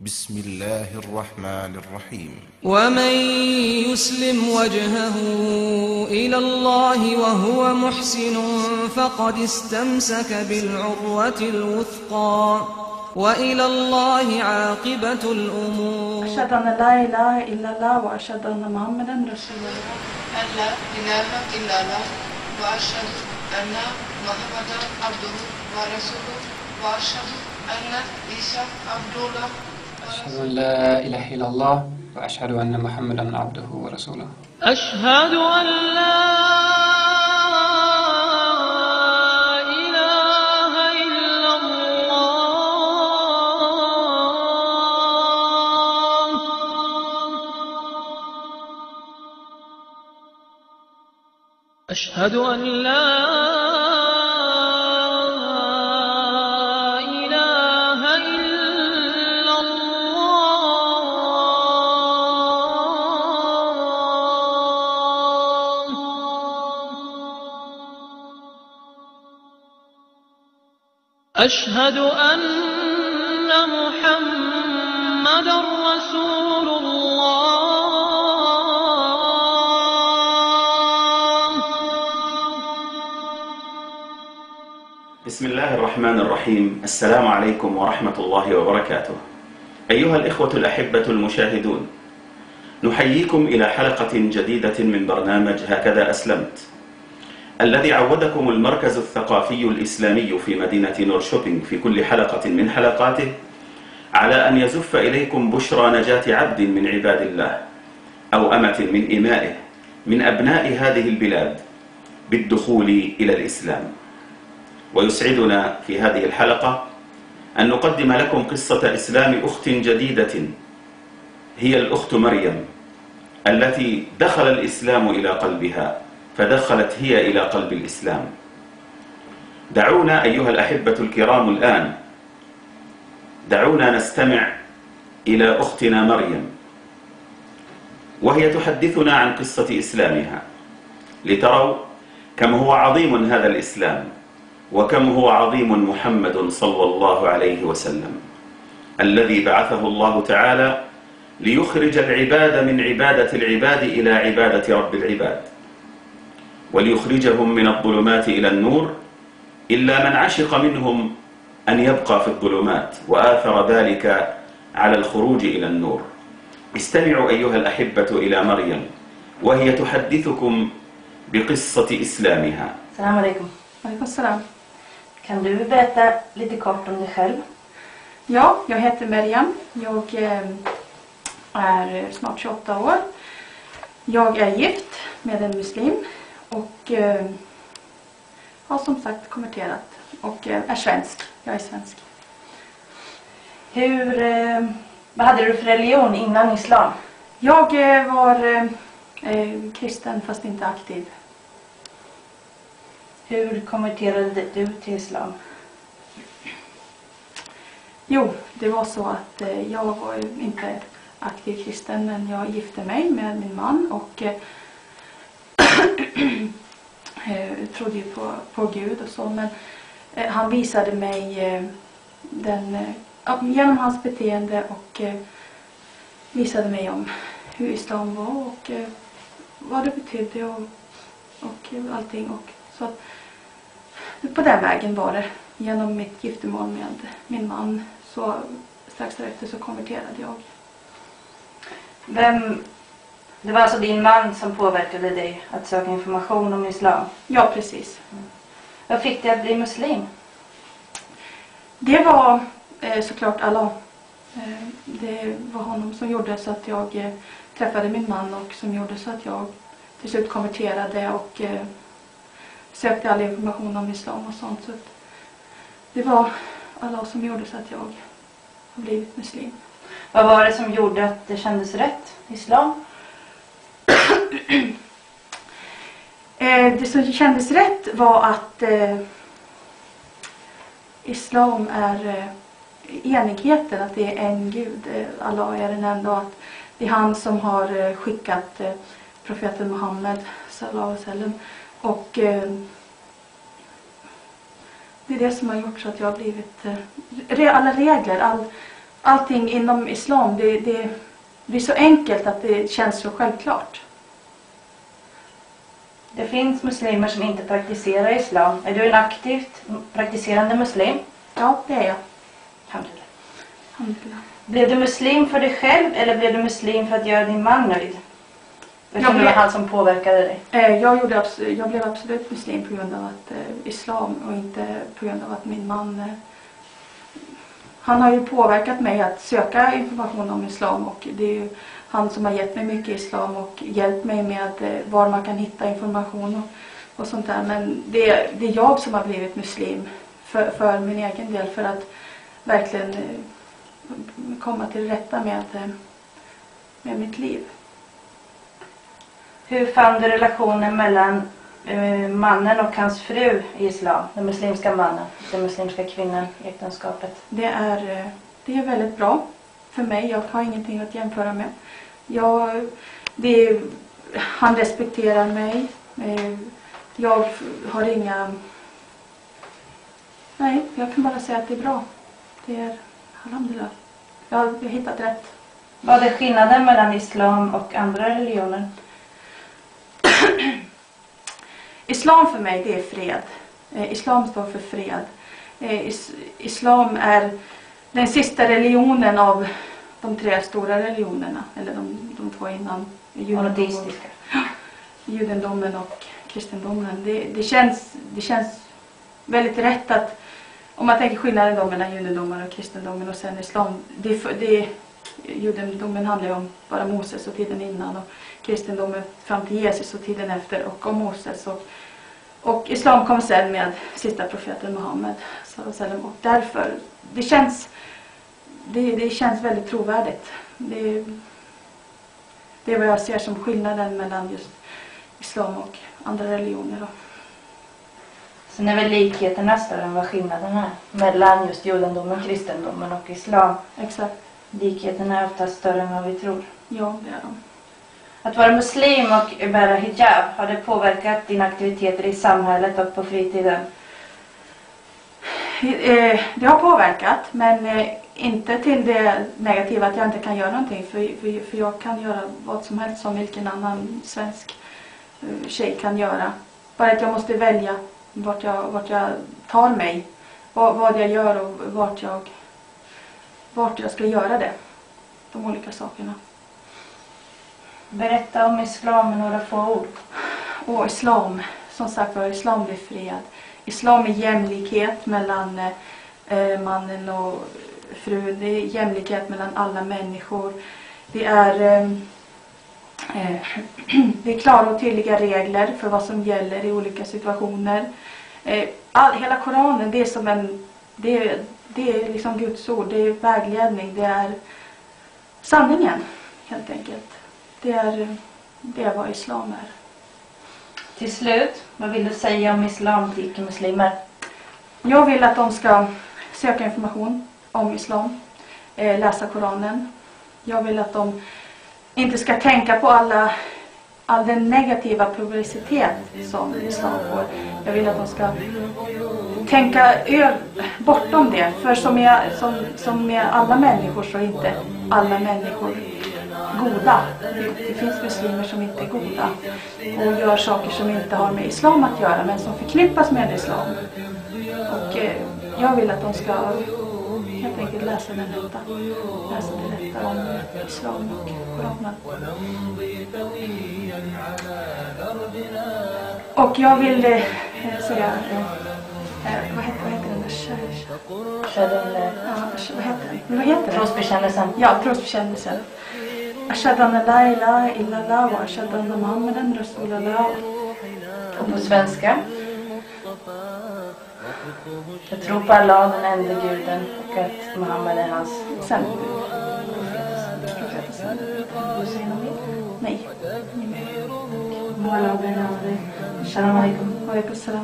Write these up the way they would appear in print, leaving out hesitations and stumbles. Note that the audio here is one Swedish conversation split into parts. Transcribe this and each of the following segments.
بسم الله الرحمن الرحيم. ومن يسلم وجهه إلى الله وهو محسن فقد استمسك بالعروة الوثقى وإلى الله عاقبة الأمور. أشهد أن لا إله إلا الله وأشهد أن محمدا رسول الله. أن لا إله إلا الله وأشهد أن محمدا عبده ورسوله وأشهد أن عيسى عبد الله. أشهد أن لا إله إلا الله وأشهد أن محمدا عبده ورسوله. أشهد أن لا إله إلا الله. أشهد أن لا أشهد أن محمدًا رسول الله. بسم الله الرحمن الرحيم. السلام عليكم ورحمة الله وبركاته. أيها الإخوة الأحبة المشاهدون، نحييكم إلى حلقة جديدة من برنامج هكذا أسلمت، الذي عودكم المركز الثقافي الإسلامي في مدينة نورشوبينغ في كل حلقة من حلقاته على أن يزف إليكم بشرى نجاة عبد من عباد الله أو أمة من إمائه من أبناء هذه البلاد بالدخول إلى الإسلام. ويسعدنا في هذه الحلقة أن نقدم لكم قصة إسلام أخت جديدة، هي الأخت مريم التي دخل الإسلام إلى قلبها فدخلت هي إلى قلب الإسلام. دعونا أيها الأحبة الكرام الآن نستمع إلى أختنا مريم وهي تحدثنا عن قصة إسلامها، لتروا كم هو عظيم هذا الإسلام وكم هو عظيم محمد صلى الله عليه وسلم الذي بعثه الله تعالى ليخرج العباد من عبادة العباد إلى عبادة رب العباد، وليخرجهم من الظلمات إلى النور، إلا من عشق منهم أن يبقى في الظلمات وآثر ذلك على الخروج إلى النور. استمعوا أيها الأحبة إلى مريم وهي تحدثكم بقصة إسلامها. السلام عليكم. وعليكم السلام. Kan du berätta lite kort om dig själv? Ja, jag heter Meriem. Jag är snart 28 år. Jag är gift med en muslim och har som sagt konverterat och är svensk. Jag är svensk. Vad hade du för religion innan islam? Jag var kristen fast inte aktiv. Hur konverterade du till islam? Jo, det var så att jag var inte aktiv kristen, men jag gifte mig med min man och trodde ju på Gud och så, men han visade mig genom hans beteende och visade mig om hur islam var och vad det betydde och allting, och så att på den vägen var det. Genom mitt giftermål med min man, så strax därefter så konverterade jag. Det var alltså din man som påverkade dig att söka information om islam? Ja, precis. Vad fick dig att bli muslim? Det var såklart Allah. Det var honom som gjorde så att jag träffade min man och som gjorde så att jag till slut konverterade och sökte all information om islam och sånt. Så det var Allah som gjorde så att jag har blivit muslim. Vad var det som gjorde att det kändes rätt, islam? Det som kändes rätt var att islam är enigheten, att det är en Gud. Allah är den enda, att det är han som har skickat profeten Muhammed sallallahu alaihi wasallam, och det är det som har gjort så att jag har blivit alla regler, allting inom islam, det blir så enkelt att det känns så självklart. Det finns muslimer som inte praktiserar islam. Är du en aktivt praktiserande muslim? Ja, det är jag. Alhamdulillah. Alhamdulillah. Blev du muslim för dig själv eller blev du muslim för att göra din man nöjd? Eftersom det var han som påverkade dig. Jag blev absolut muslim på grund av att islam och inte på grund av att min man... Han har ju påverkat mig att söka information om islam och det är ju han som har gett mig mycket islam och hjälpt mig med var man kan hitta information och sånt där. Men det är jag som har blivit muslim för min egen del, för att verkligen komma till rätta med mitt liv. Hur fann du relationen mellan mannen och hans fru i islam? Den muslimska mannen, den muslimska kvinnan i äktenskapet. Det är väldigt bra för mig. Jag har ingenting att jämföra med. Han respekterar mig. Jag har inga... Nej, jag kan bara säga att det är bra. Det är alhamdulillah. Jag har hittat rätt. Vad är skillnaden mellan islam och andra religioner? Islam för mig, det är fred. Islam står för fred. Islam är den sista religionen av de 3 stora religionerna. Eller de 2 innan. Judendomen och kristendomen. Det känns väldigt rätt att, om man tänker skillnaden då mellan judendomen och kristendomen och sen islam. Judendomen handlar ju om bara Moses och tiden innan, och kristendomen fram till Jesus och tiden efter och om Moses. Och islam kom sen med sista profeten Muhammed. Och därför, det känns väldigt trovärdigt. Det är vad jag ser som skillnaden mellan just islam och andra religioner då. Sen är väl likheterna större än vad skillnaden är mellan just judendomen, kristendomen och islam. Exakt. Likheterna är ofta större än vad vi tror. Ja, det är de. Att vara muslim och bära hijab, har det påverkat dina aktiviteter i samhället och på fritiden? Det har påverkat, men inte till det negativa att jag inte kan göra någonting. För jag kan göra vad som helst som vilken annan svensk tjej kan göra. Bara att jag måste välja vart jag tar mig. Vad jag gör och vart jag ska göra det. De olika sakerna. Berätta om islam med några få ord. Och islam, som sagt var, islam är fred. Islam är jämlikhet mellan mannen och frun. Det är jämlikhet mellan alla människor. Det är klara och tydliga regler för vad som gäller i olika situationer. Hela Koranen, det är liksom Guds ord. Det är vägledning. Det är sanningen, helt enkelt. Det är vad islam är. Till slut, vad vill du säga om islam till icke-muslimer? Jag vill att de ska söka information om islam, läsa Koranen. Jag vill att de inte ska tänka på all den negativa publicitet som islam får. Jag vill att de ska tänka bortom det. För som med alla människor så är inte alla människor goda. Det finns muslimer som inte är goda och gör saker som inte har med islam att göra, men som förknippas med islam. Och jag vill att de ska helt enkelt läsa det rätta om islam och Koranen. Och jag vill säga vad heter den där? Vad heter den? Trosbekännelsen. Ja, trosbekännelsen. Ashhadu an la ilaha illallah wa ashhadu anna Muhammadan rasulullah. Och på svenska? Jag tror på Allah, den enda guden, och att Muhammed är hans sändebud. Nej. Salam alaikum. Wa alaikum salam.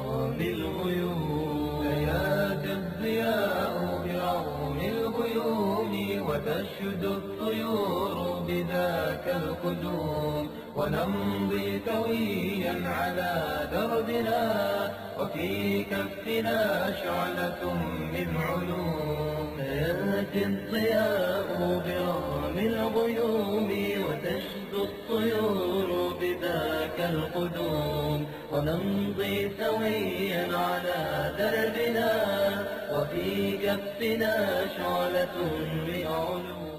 الضياء بعون الغيوم وتشدو الطيور بذاك القدوم، ونمضي سويا على دربنا، وفي كفنا شعلة من علوم. فيأتي الضياء برغم الغيوم، وتشدو الطيور بذاك القدوم، ونمضي سويا على دربنا، وفي كفنا شعلة من علوم.